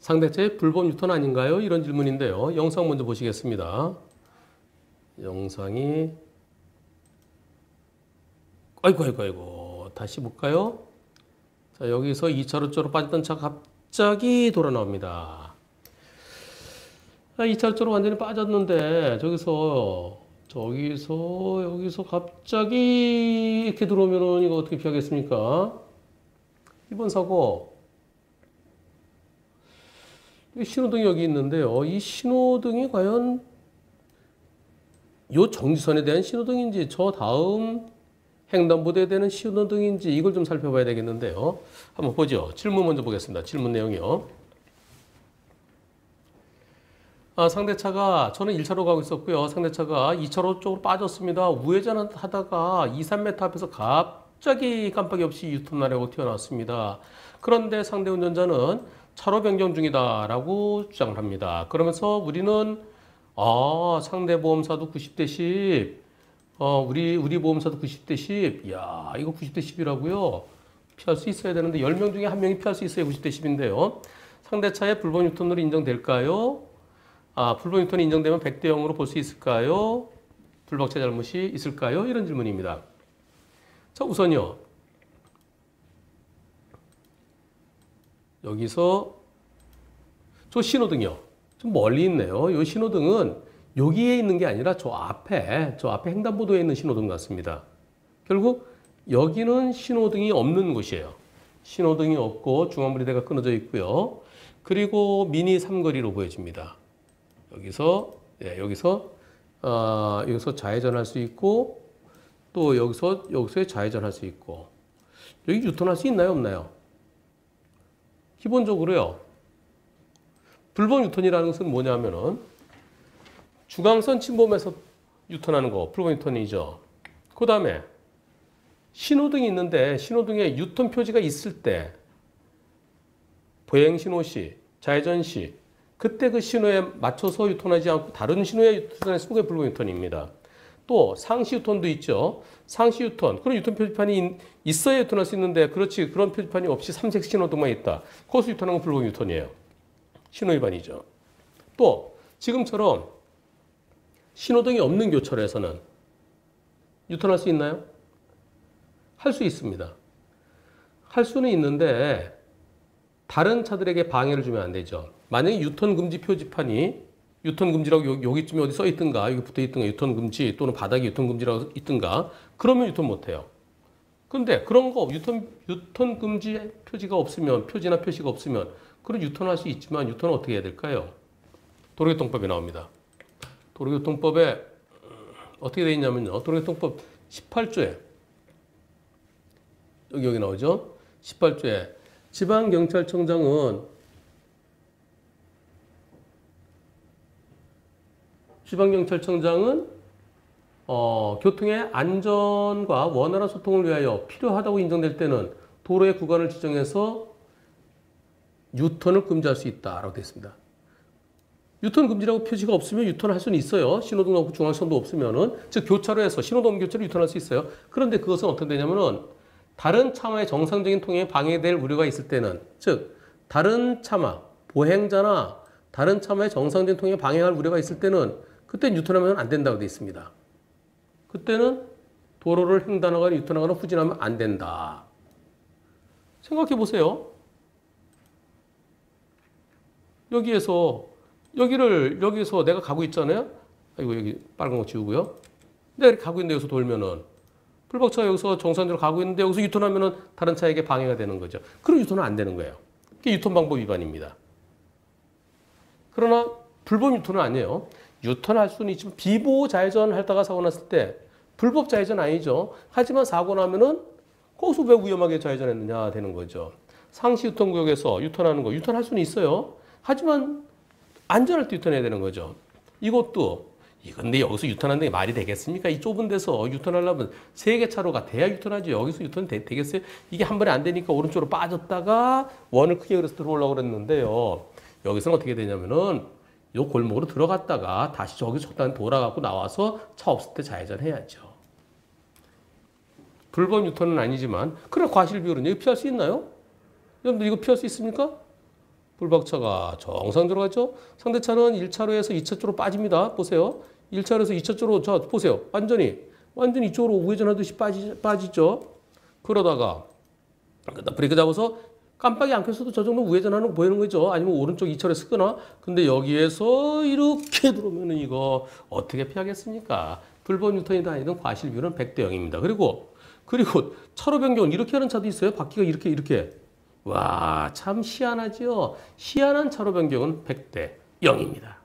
상대차의 불법 유턴 아닌가요? 이런 질문인데요. 영상 먼저 보시겠습니다. 영상이 아이고 다시 볼까요? 자, 여기서 2차로 쪽으로 빠졌던 차가 갑자기 돌아 나옵니다. 2차로 쪽으로 완전히 빠졌는데 여기서 갑자기 이렇게 들어오면은 이거 어떻게 피하겠습니까? 이번 사고 신호등이 여기 있는데요. 이 신호등이 과연 요 정지선에 대한 신호등인지 저 다음 횡단보도에 대한 신호등인지 이걸 좀 살펴봐야 되겠는데요. 한번 보죠. 질문 먼저 보겠습니다. 질문 내용이요. 상대차가 저는 1차로 가고 있었고요. 상대차가 2차로 쪽으로 빠졌습니다. 우회전하다가 2, 3m 앞에서 갑자기 깜빡이 없이 유턴하려고 튀어나왔습니다. 그런데 상대 운전자는 차로 변경 중이다라고 주장을 합니다. 그러면서 우리는 상대 보험사도 90대 10, 우리 보험사도 90대 10, 이야 이거 90대 10이라고요? 피할 수 있어야 되는데 10명 중에 1명이 피할 수 있어야 90대 10인데요. 상대차의 불법 유턴으로 인정될까요? 불법 유턴이 인정되면 100대 0으로 볼 수 있을까요? 불박차 잘못이 있을까요? 이런 질문입니다. 자, 우선요. 여기서 저 신호등이요. 좀 멀리 있네요. 이 신호등은 여기에 있는 게 아니라 저 앞에 횡단보도에 있는 신호등 같습니다. 결국 여기는 신호등이 없는 곳이에요. 신호등이 없고 중앙분리대가 끊어져 있고요. 그리고 미니 삼거리로 보여집니다. 여기서 좌회전할 수 있고 또 여기서 좌회전할 수 있고 여기 유턴할 수 있나요, 없나요? 기본적으로요. 불법 유턴이라는 것은 뭐냐면은 중앙선 침범해서 유턴하는 거 불법 유턴이죠. 그 다음에 신호등이 있는데 신호등에 유턴 표지가 있을 때 보행 신호 시, 좌회전 시 그때 그 신호에 맞춰서 유턴하지 않고 다른 신호에 유턴했으면 그게 불법 유턴입니다. 또 상시 유턴도 있죠. 상시 유턴. 그런 유턴 표지판이 있어야 유턴할 수 있는데 그렇지 그런 표지판이 없이 삼색 신호등만 있다. 거기서 유턴하는 건 불법 유턴이에요. 신호 위반이죠. 또 지금처럼 신호등이 없는 교차로에서는 유턴할 수 있나요? 할 수 있습니다. 할 수는 있는데 다른 차들에게 방해를 주면 안 되죠. 만약에 유턴 금지 표지판이 유턴 금지라고 여기쯤에 어디 써 있든가 여기 붙어 있든가 유턴 금지 또는 바닥에 유턴 금지라고 있든가 그러면 유턴 못 해요. 근데 그런 거 유턴 금지 표지가 없으면 표지나 표시가 없으면 그럼 유턴할 수 있지만 유턴은 어떻게 해야 될까요? 도로교통법에 나옵니다. 도로교통법에 어떻게 되어 있냐면요. 도로교통법 18조에 여기 나오죠. 18조에 지방경찰청장은 교통의 안전과 원활한 소통을 위하여 필요하다고 인정될 때는 도로의 구간을 지정해서 유턴을 금지할 수 있다라고 되어 있습니다. 유턴 금지라고 표시가 없으면 유턴할 수는 있어요. 신호등 없고 중앙선도 없으면은 즉 교차로에서 신호등 없는 교차로 유턴할 수 있어요. 그런데 그것은 어떻게 되냐면은 다른 차마의 정상적인 통행에 방해될 우려가 있을 때는 즉 다른 차마 보행자나 다른 차마의 정상적인 통행에 방해할 우려가 있을 때는 그때 유턴하면 안 된다고 되어 있습니다. 그때는 도로를 횡단하거나 유턴하거나 후진하면 안 된다. 생각해 보세요. 여기서 내가 가고 있잖아요. 여기 빨간 거 지우고요. 내가 이렇게 가고 있는데 여기서 돌면은 불박차가 여기서 정상적으로 가고 있는데 여기서 유턴하면은 다른 차에게 방해가 되는 거죠. 그럼 유턴은 안 되는 거예요. 그게 유턴 방법 위반입니다. 그러나 불법 유턴은 아니에요. 유턴할 수는 있지만 비보호 좌회전 하다가 사고 났을 때 불법 좌회전 아니죠. 하지만 사고 나면은 거기서 왜 위험하게 좌회전했느냐 되는 거죠. 상시 유턴 구역에서 유턴하는 거 유턴할 수는 있어요. 하지만 안전할 때 유턴해야 되는 거죠. 근데 여기서 유턴하는 게 말이 되겠습니까? 이 좁은 데서 유턴하려면 3개 차로가 돼야 유턴하죠. 여기서 유턴 되겠어요? 이게 한 번에 안 되니까 오른쪽으로 빠졌다가 원을 크게 그려서 들어오려고 그랬는데요. 여기서는 어떻게 되냐면은 요 골목으로 들어갔다가 다시 저기 적당히 돌아가고 나와서 차 없을 때 좌회전 해야죠. 불법 유턴은 아니지만 그래 과실 비율은 여기 피할 수 있나요? 여러분들 이거 피할 수 있습니까? 불박차가 정상 들어가죠. 상대차는 1차로에서 2차 쪽으로 빠집니다. 보세요. 1차로에서 2차 쪽으로 자 보세요. 완전히 이쪽으로 우회전하듯이 빠지죠. 그러다가 브레이크 잡아서 깜빡이 안 켰어도 저 정도 우회전하는 거 보이는 거죠. 아니면 오른쪽 2차로에 쓰거나. 근데 여기에서 이렇게 들어오면은 이거 어떻게 피하겠습니까? 불법 유턴이 다니는 과실 비율은 100대 0입니다. 그리고 차로 변경을 이렇게 하는 차도 있어요. 바퀴가 이렇게. 와, 참 희한하죠. 희한한 차로 변경은 100대 0입니다.